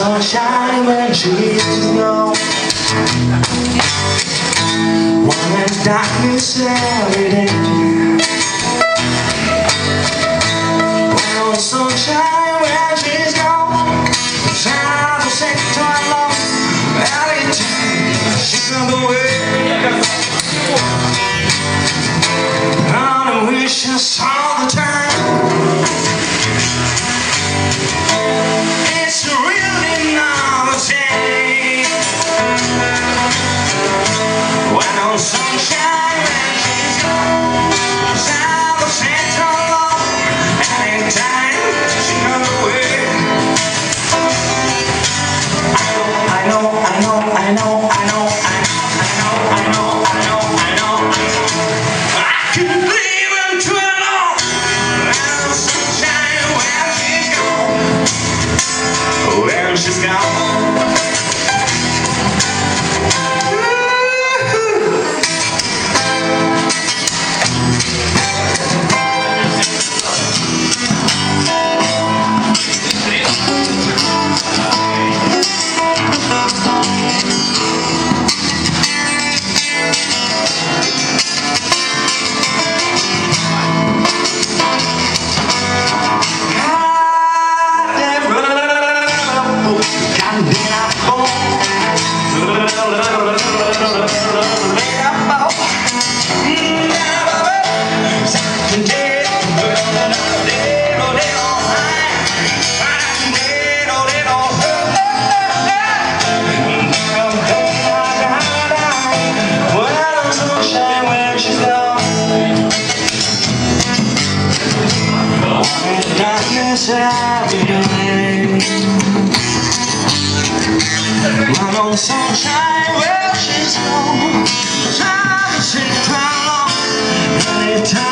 sunshine when she's gone. When there's darkness every day. When the sunshine when she's gone. The sound will sing to our love. Every time she comes away. And I wish I saw the time. She's gone. Run on the sunshine where she's gone. Time to sit down long.